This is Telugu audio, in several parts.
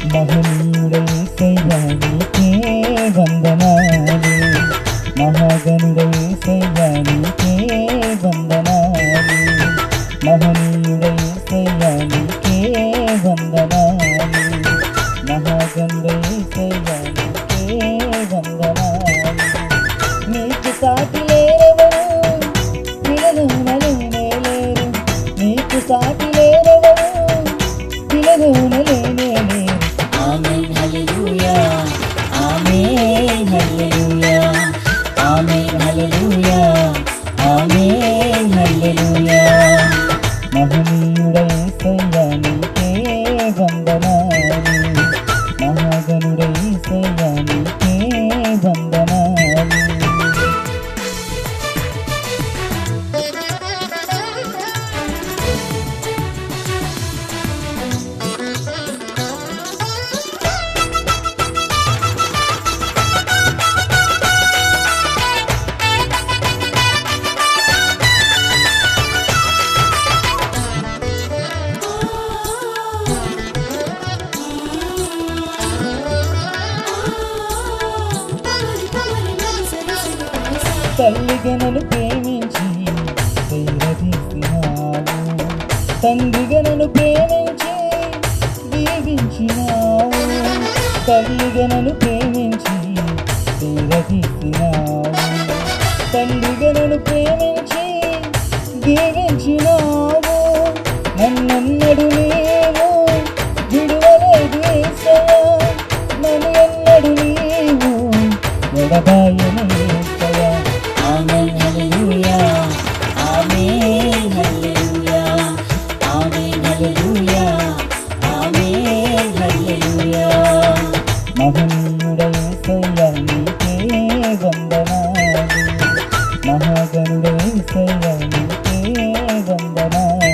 మహనీయుడ యేసయ్యా నీకే వందనాలు, మహాగణుడ యేసయ్యా నీకే వందనాలు, మహనీయుడ యేసయ్యా నీకే వందనాలు, మహాగణుడ యేసయ్యా నీకే వందనాలు. నీకు సాటి లేరెవరు, పిలలోనలేనే లేరు, నీకు సాటి లేరెవరు, పిలలోనలేనే లేరు. ఆమేన్ హల్లెలూయా, ఆమేన్ హల్లెలూయా, ఆమేన్ హల్లెలూయా, ఆమేన్ హల్లెలూయా. మహనీయుడ యేసయ్యా నీకే వందనాలు, మహాగణుడ యేసయ్యా నీకే వందనాలు. తల్లిగా నన్ను ప్రేమించి ధైర్యదీసినావు, తండ్రిగా నన్ను ప్రేమించి దీవించినావు, తల్లిగా నన్ను ప్రేమించి ధైర్యదీసినావు, తండ్రిగా నన్ను ప్రేమించి దీవించినావు. నన్నెన్నడు నీవు విడువలేదు యేసయ్యా, నన్ను ఎన్నడు నీవు ఎడబాయని యేసయ్యా. ఆమేన్ హల్లెలూయా, ఆమేన్ హల్లెలూయా, ఆమేన్ హల్లెలూయా, ఆమేన్ హల్లెలూయా. మహనీయుడ యేసయ్యా నీకే వందనాలు, మహాగణుడ యేసయ్యా నీకే వందనాలు.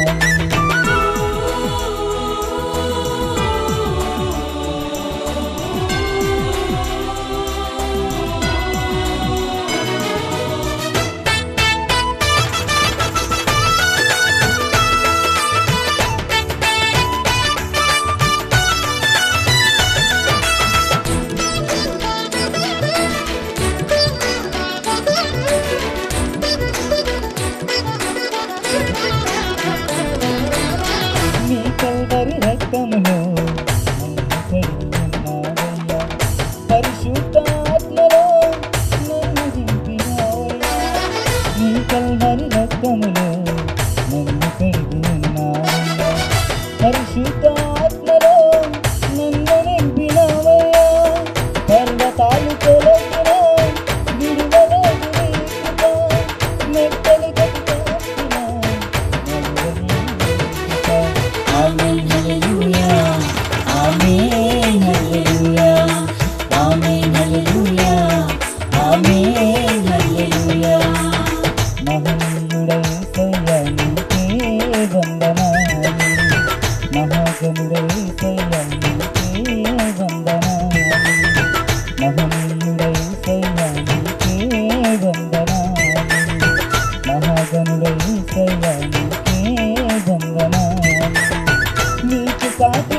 నీ కల్వరి రక్తములో నన్ను కడిగినావయ్యా, పరిశుద్ధాత్మలో నన్ను నింపినావయ్యా. నీ కల్వరి రక్తములో నన్ను కడిగినావయ్యా, పరిశుద్ధాత్మలో నన్ను నింపినావయ్యా. పర్వతాలు తొలగిన విడువలేదు నీ కృప, మెట్టలు కట్టిన ఆమేన్ హల్లెలూయా, ఆమేన్ హల్లెలూయా, ఆమేన్ హల్లెలూయా, ఆమేన్ హల్లెలూయా. మహనీయుడ యేసయ్యా నీకే వందనాలు, మహాగణుడ యేసయ్యా నీకే వందనాలు, మహనీయుడ యేసయ్యా నీకే వందనాలు, మహాగణుడ యేసయ్యా నీకే వందనాలు. నీకు సాటి